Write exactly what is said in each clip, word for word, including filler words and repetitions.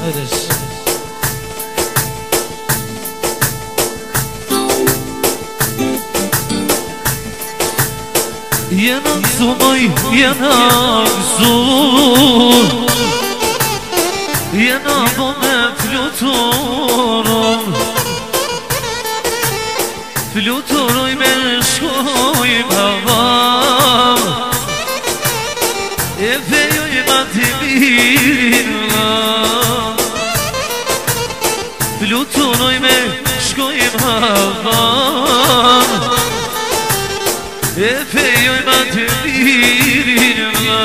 Haydi. Yanak sumay, yanak su Yanak me fluturum Fluturuj me shkoj havam E fejoj ma t'i mirina Fluturuj me shkoj havam E fejoj ma t'i mirina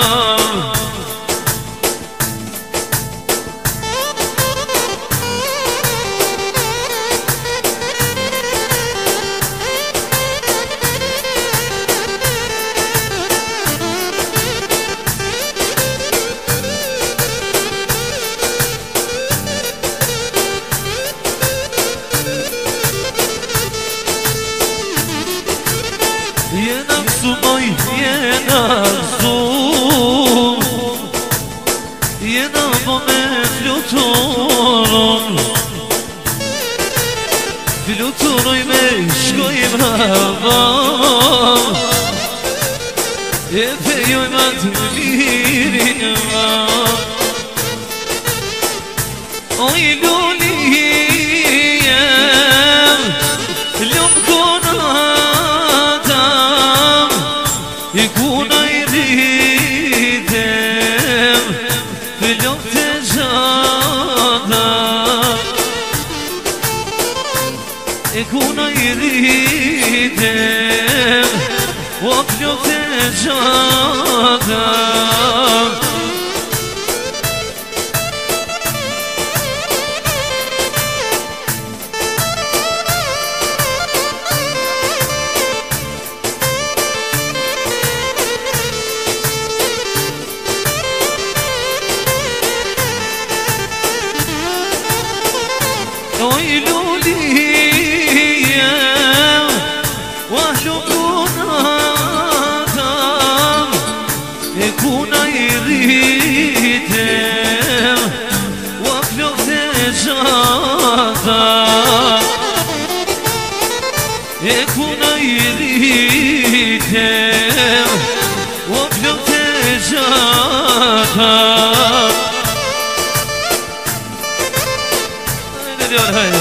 Yanak sumay, yanak su Yanak me fluturum Fluturuj me shkojim havam E fejoj ma të mirina Oj lulijem Ljumë konatam I kuna i rritem Fillon të gjata I kuna i rritem O fillon të gjata Oj lulijem, wahlu kunatam E kuna i rritem, wahlu të gjata E kuna i rritem, wahlu të gjata Haydi.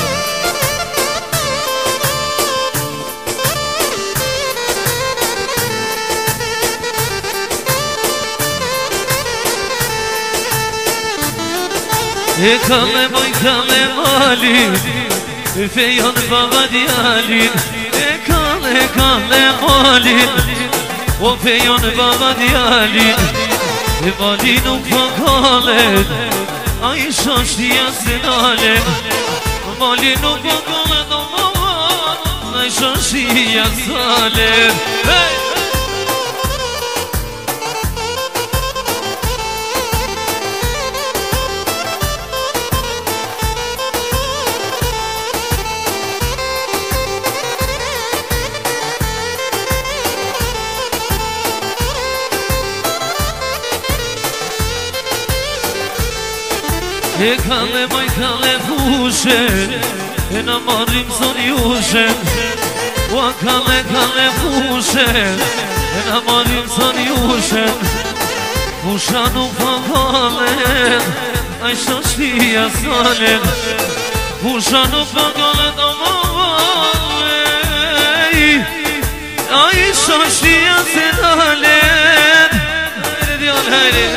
E kale moj kale malin E fejon baba djalin E kale kale malin O fejon baba djalin E malin nuk po kalet A i shashtia se nalen Malin nuk po kalet o maman A i shashtia salen Hey! E kale maj kale fushen E na marim son jushen O kale kale fushen E na marim son jushen Fusha nuk pa kalen A i shashtia salen Fusha nuk pa kalen o mavalen A i shashtia se nalen Hajde djall, hajde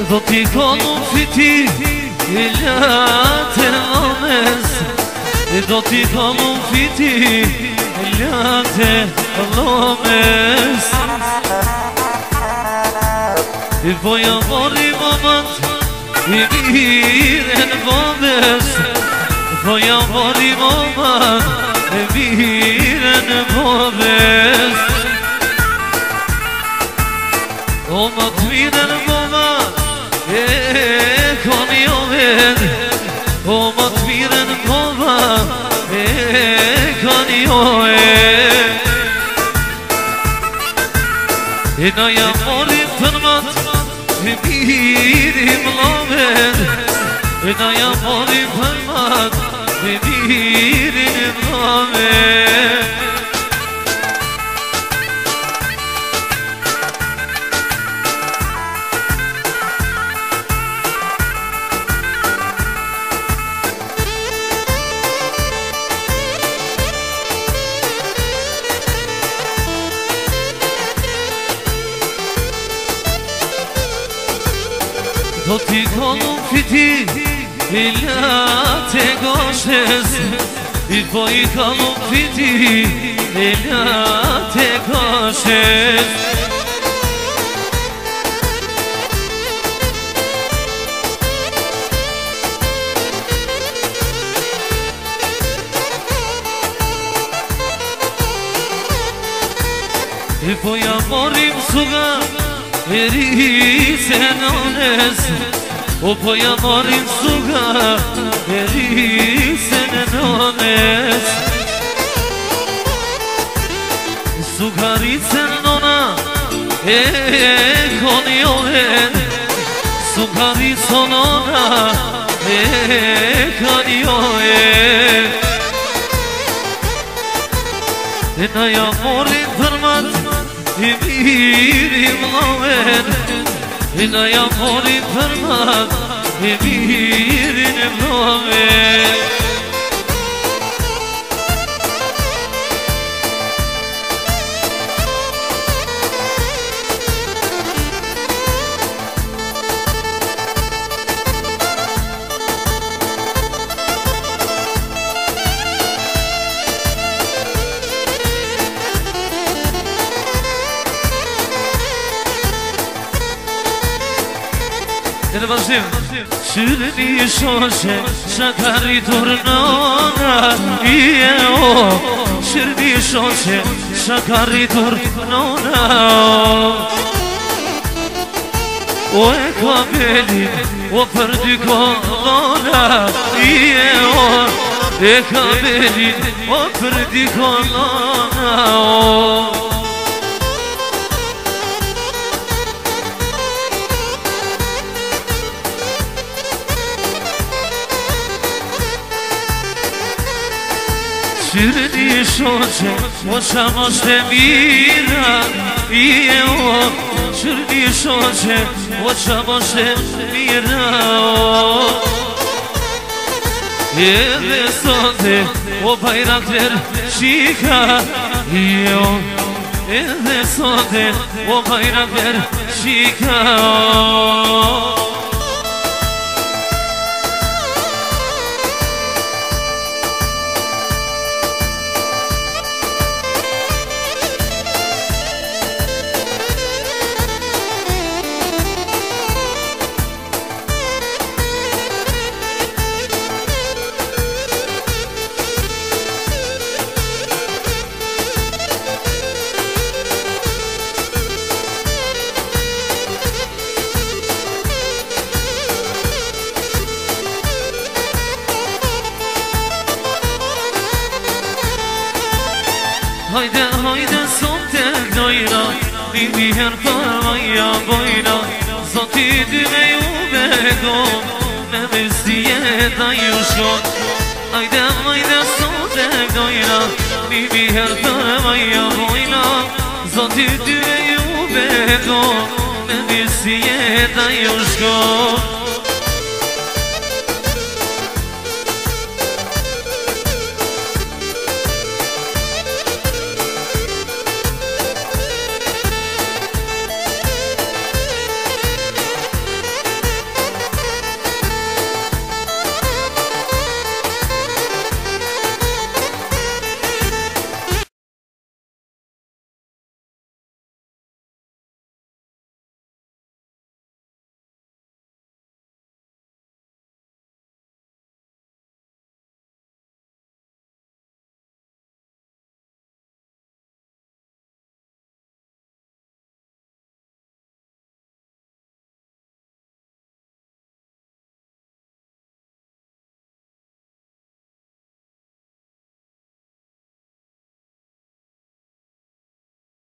Do t'i kalon fiti Late lomes Do t'i kalon fiti Late lomes I voja mori moment I miren bomes Voja mori moment I miren bomes O më të miren bomes E koni oven O më të miren bomes E koni oven E na jam mori përmat E mirim loven E na jam mori përmat E mirim loven Do t'i kalon fiti I late goshes I po i kalon fiti I late goshes I po ja morim suga E rrise nones O po ja morim suga E rrise nones Suga rrise nona E koni oven Suga rrise nona E koni oven E na ja morim përmat I mirim loven I na jam mori përmat I mirim loven E në vazhdim Qyrni shoshe Shaka rritur nona I e o Qyrni shoshe Shaka rritur nona O e kabelin O për dy kolona I e o E kabelin O për dy kolona Qyrni shoshe, o qam është e mira I e o Qyrni shoshe, o qam është e mira E dhe sote, o bajrakler shika I e o E dhe sote, o bajrakler shika Hajde, hajde, sote dojna Mimi her përmaja bojna Zoti dy me ju begon Me misli jeta ju shkon Hajde, hajde, sote dojna Mimi her përmaja bojna Zoti dy me ju begon Me misli jeta ju shkon